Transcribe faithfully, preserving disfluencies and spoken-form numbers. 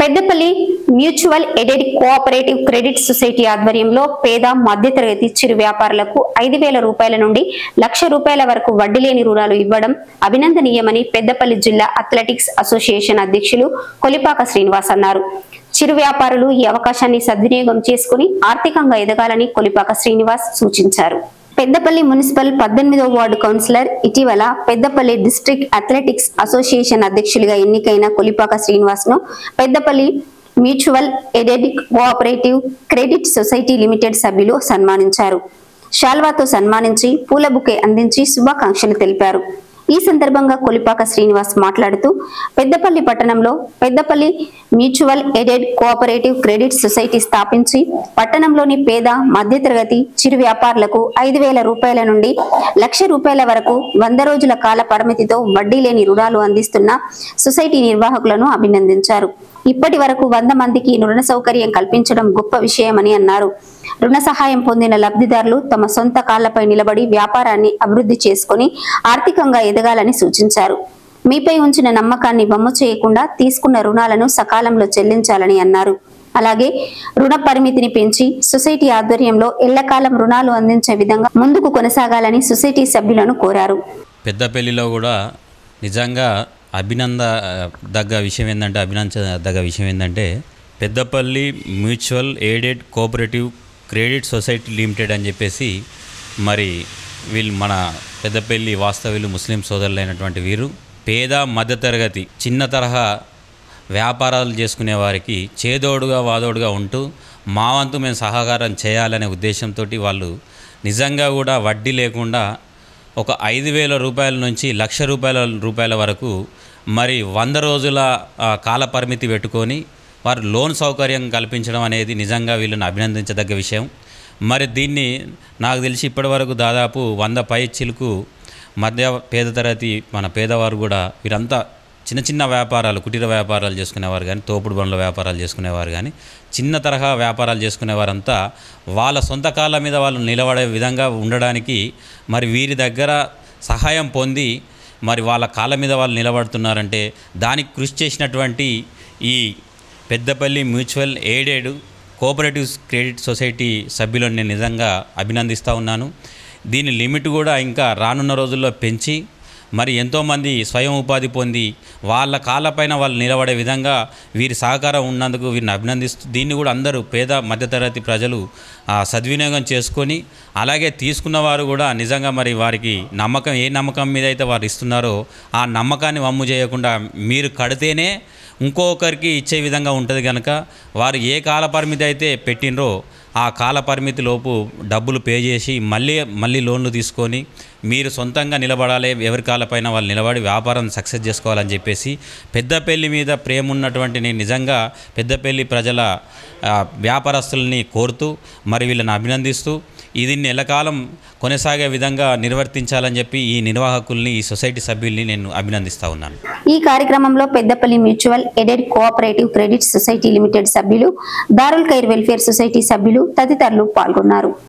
Peddapalli mutual aided cooperative credit society ఆధ్వర్యంలో పేద మధ్యతరగతి చిరు వ్యాపారులకు ఐదు వేల రూపాయల నుండి లక్ష రూపాయల వరకు వడ్డీ లేని రుణాలు ఇవ్వడం అభినందనీయమని పెద్దపల్లి జిల్లా అథ్లెటిక్స్ అసోసియేషన్ అధ్యక్షులు కొలిపాక శ్రీనివాస్ అన్నారు. చిరు వ్యాపారులు ఈ అవకాశాన్ని సద్వినియోగం చేసుకుని ఆర్థికంగా ఎదగాలని కొలిపాక శ్రీనివాస్ సూచించారు. పెద్దపల్లి మున్సిపల్ పద్దెనిమిదవ వార్డు కౌన్సిలర్ ఇటీవల పెద్దపల్లి డిస్ట్రిక్ట్ అథ్లెటిక్స్ అసోసియేషన్ అధ్యక్షులుగా ఎన్నికైన కొలిపాక శ్రీనివాస్ ను Peddapalli mutual aided cooperative credit society limited సభ్యులు సన్మానించారు. శాల్వాతో సన్మానించి పూల బుకే అందించి శుభాకాంక్షలు తెలిపారు. ఈ సందర్భంగా కొలిపాక శ్రీనివాస్ మాట్లాడుతూ పెద్దపల్లి పట్టణంలో Peddapalli mutual aided cooperative credit society స్థాపించి పట్టణంలోని పేద మధ్యతరగతి చిరు వ్యాపారులకు ఐదు వేల రూపాయల నుండి లక్ష రూపాయల వరకు వంద రోజుల కాల పరిమితితో వడ్డీ లేని రుణాలు అందిస్తున్న సొసైటీ నిర్వాహకులను అభినందించారు. ఇప్పటి వరకు వంద మందికి రుణ సౌకర్యం కల్పించడం గొప్ప విషయమని అన్నారు. రుణ సహాయం పొందిన లబ్ధిదారులు తమ సొంత కాళ్లపై నిలబడి వ్యాపారాన్ని అభివృద్ధి చేసుకుని ఆర్థికంగా ఎదగాలని సూచించారు. మీపై ఉంచిన నమ్మకాన్ని వమ్ము చేయకుండా తీసుకున్న రుణాలను సకాలంలో చెల్లించాలని అన్నారు. అలాగే రుణ పరిమితిని పెంచి సొసైటీ ఆధ్వర్యంలో ఎల్లకాలం రుణాలు అందించే విధంగా ముందుకు కొనసాగాలని సొసైటీ సభ్యులను కోరారు. పెద్దపల్లిలో కూడా నిజంగా అభినంద దగ్గ విషయం ఏంటంటే అభినందదగ్గ విషయం ఏంటంటే Peddapalli mutual aided cooperative credit society limited అని చెప్పేసి మరి వీళ్ళు మన పెద్దపల్లి వాస్తవ్యులు ముస్లిం సోదరులైనటువంటి వీరు పేద మధ్యతరగతి చిన్న తరహా వ్యాపారాలు చేసుకునే వారికి చేదోడుగా వాదోడుగా ఉంటూ మా వంతు మేము సహకారం చేయాలనే ఉద్దేశంతో వాళ్ళు నిజంగా కూడా వడ్డీ లేకుండా ఒక ఐదు వేల రూపాయల నుంచి లక్ష రూపాయల రూపాయల వరకు మరి వంద రోజుల కాల పరిమితి పెట్టుకొని వారు లోన్ సౌకర్యం కల్పించడం అనేది నిజంగా వీళ్ళని అభినందించదగ్గ విషయం. మరి దీన్ని నాకు తెలిసి ఇప్పటి వరకు దాదాపు వంద పై చిలుకు మధ్య పేద తరగతి మన పేదవారు కూడా వీరంతా చిన్న చిన్న వ్యాపారాలు కుటీర వ్యాపారాలు చేసుకునేవారు కానీ తోపుడు బండ్ల వ్యాపారాలు చేసుకునేవారు కానీ చిన్న తరహా వ్యాపారాలు చేసుకునేవారంతా వాళ్ళ సొంత కాళ్ళ మీద వాళ్ళు నిలబడే విధంగా ఉండడానికి మరి వీరి దగ్గర సహాయం పొంది మరి వాళ్ళ కాళ్ళ మీద వాళ్ళు నిలబడుతున్నారంటే దానికి కృషి చేసినటువంటి ఈ Peddapalli mutual aided cooperative credit society సభ్యులను నేను నిజంగా అభినందిస్తూ ఉన్నాను. దీని లిమిట్ కూడా ఇంకా రానున్న రోజుల్లో పెంచి మరి ఎంతోమంది స్వయం ఉపాధి పొంది వాళ్ళ కాళ్ళపైన వాళ్ళు నిలబడే విధంగా వీరి సహకారం ఉన్నందుకు వీరిని అభినందిస్తూ దీన్ని కూడా అందరూ పేద మధ్యతరగతి ప్రజలు సద్వినియోగం చేసుకొని అలాగే తీసుకున్న వారు కూడా నిజంగా మరి వారికి నమ్మకం ఏ నమ్మకం మీద అయితే వారు ఇస్తున్నారో ఆ నమ్మకాన్ని వమ్ము చేయకుండా మీరు కడితేనే ఇంకొకరికి ఇచ్చే విధంగా ఉంటుంది కనుక వారు ఏ కాల పరిమితి అయితే పెట్టినరో ఆ కాల పరిమితి లోపు డబ్బులు పే చేసి మళ్ళీ మళ్ళీ లోన్లు తీసుకొని మీరు సొంతంగా నిలబడాలి, ఎవరి కాళ్ళపైన వాళ్ళు నిలబడి వ్యాపారం సక్సెస్ చేసుకోవాలని చెప్పేసి పెద్దపల్లి మీద ప్రేమ ఉన్నటువంటి నేను నిజంగా పెద్దపల్లి ప్రజల వ్యాపారస్తుల్ని కోరుతూ మరి వీళ్ళని అభినందిస్తూ దీన్ని ఎల్లకాలం కొనసాగే విధంగా నిర్వర్తించాలని చెప్పి ఈ నిర్వాహకుల్ని ఈ సొసైటీ సభ్యుల్ని నేను అభినందిస్తూ ఉన్నాను. ఈ కార్యక్రమంలో Peddapalli mutual aided cooperative credit society limited సభ్యులు, దారుల్ ఖైర్ వెల్ఫేర్ సొసైటీ సభ్యులు తదితరులు పాల్గొన్నారు.